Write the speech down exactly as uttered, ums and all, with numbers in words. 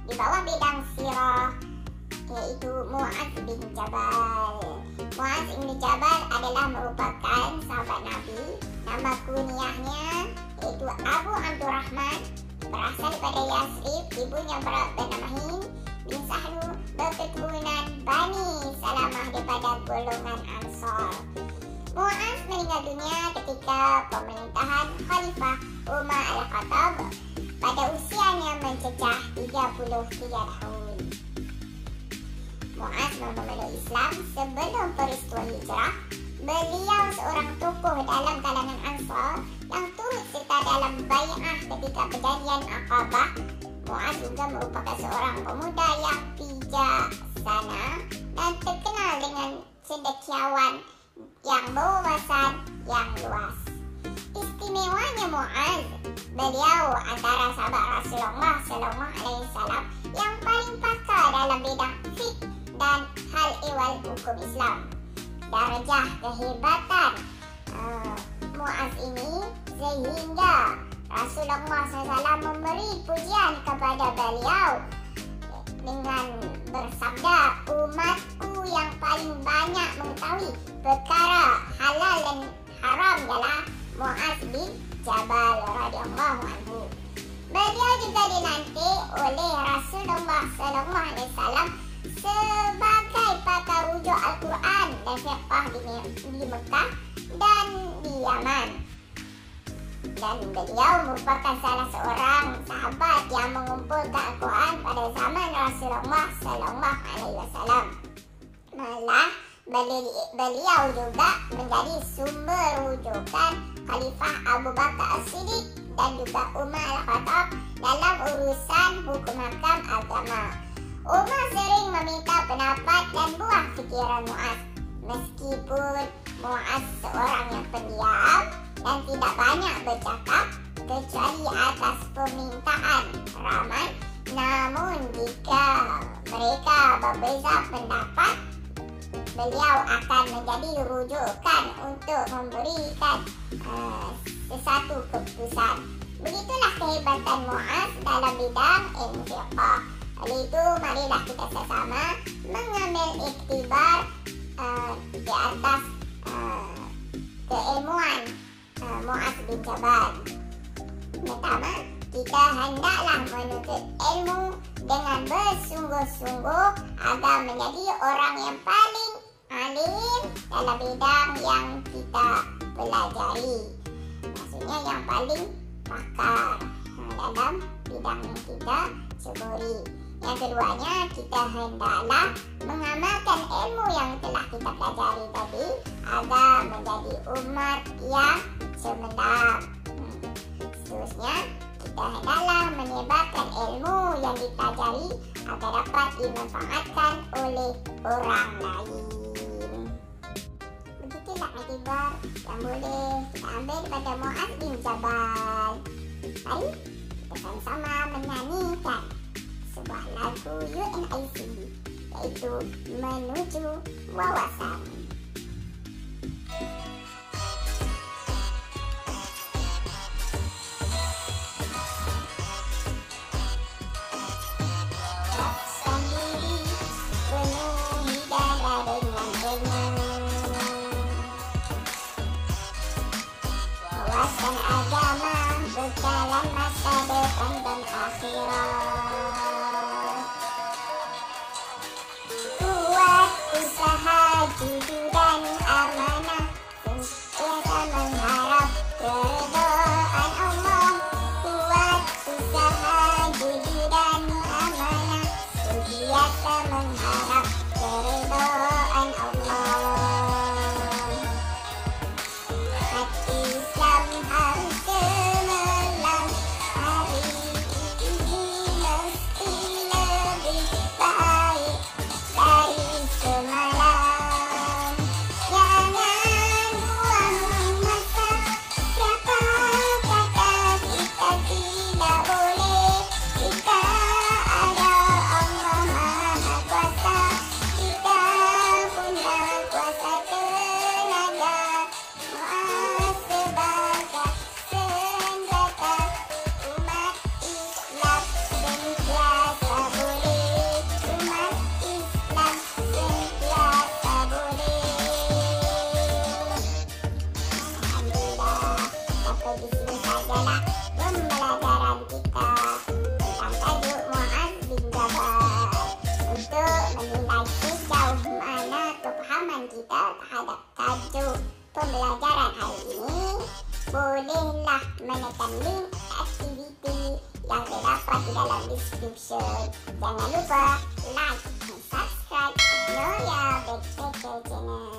di bawah bidang sirah, yaitu Mu'adz bin Jabal. Mu'adz bin Jabal adalah merupakan sahabat Nabi. Nama kunyahnya yaitu Abu Abdurrahman, berasal daripada Yasrib. Ibunya bernama Hind bin Sahlu, berketurunan Bani Salamah daripada golongan Ansar. Mu'adz meninggal dunia ketika pemerintahan Khalifah Umar Al-Khattab pada usianya mencecah tiga puluh tiga tahun. Mu'adz memeluk Islam sebelum peristiwa hijrah. Beliau seorang tokoh dalam kalangan Ansar yang turut serta dalam bai'ah ketika perjanjian Aqabah. Mu'adz juga merupakan seorang pemuda yang bijaksana dan terkenal dengan cendekiawan yang berwawasan yang luas. Istimewanya Mu'adz, beliau antara sahabat Rasulullah sallallahu alaihi wasallam yang paling pakar dalam bidang fiqh dan hal ehwal hukum Islam. Darjah kehebatan uh, Mu'adz ini sehingga Rasulullah sallallahu alaihi wasallam memberi pujian kepada beliau dengan bersabda, umatku yang paling banyak mengetahui perkara halal dan haram ialah Mu'adz bin Jabal radhiyallahu anhu. Beliau juga dilantik oleh Rasulullah sallallahu alaihi wasallam sebagai pakar rujuk Al-Quran dan fiqh di, di Mekah dan di Yaman. Dan beliau merupakan salah seorang sahabat yang mengumpulkan Al-Quran pada zaman Rasulullah sallallahu alaihi wasallam. Malah beliau juga menjadi sumber rujukan Khalifah Abu Bakar As-Siddiq dan juga Umar Al-Khattab dalam urusan hukum hakam agama. Umar sering meminta pendapat dan buah fikiran Mu'adz. Meskipun Mu'adz seorang yang pendiam dan tidak banyak bercakap kecuali atas permintaan ramai, namun jika mereka berbeza pendapat, beliau akan menjadi rujukan untuk memberikan uh, sesuatu keputusan. Begitulah kehebatan Mu'adz dalam bidang ilmu fiqh. Oleh itu, marilah kita sama-sama mengambil iktibar uh, di atas uh, keilmuan uh, Mu'adz bin Jabal. Pertama, kita hendaklah menuntut ilmu dengan bersungguh-sungguh agar menjadi orang yang paling alim dalam bidang yang kita pelajari. Maksudnya yang paling pakar dalam bidang yang kita ceburi. Yang keduanya, kita hendaklah mengamalkan ilmu yang telah kita pelajari tadi agar menjadi umat yang cemerlang. Hmm. Seterusnya, kita hendaklah menyebarkan ilmu yang dipelajari agar dapat dimanfaatkan oleh orang lain. Begitulah iktibar yang boleh kita ambil daripada Mu'adz bin Jabal. Mari kita sama-sama menyanyikan sebuah lagu U N I C, iaitu Menuju Wawasan. Wawasan diri penuhi dada dengan ilmu. Wawasan agama bekalan masa depan dan akhirat. Usaha jujur menekan link aktiviti yang terdapat di dalam description. Jangan lupa like dan subscribe Noria Backpacker Channel.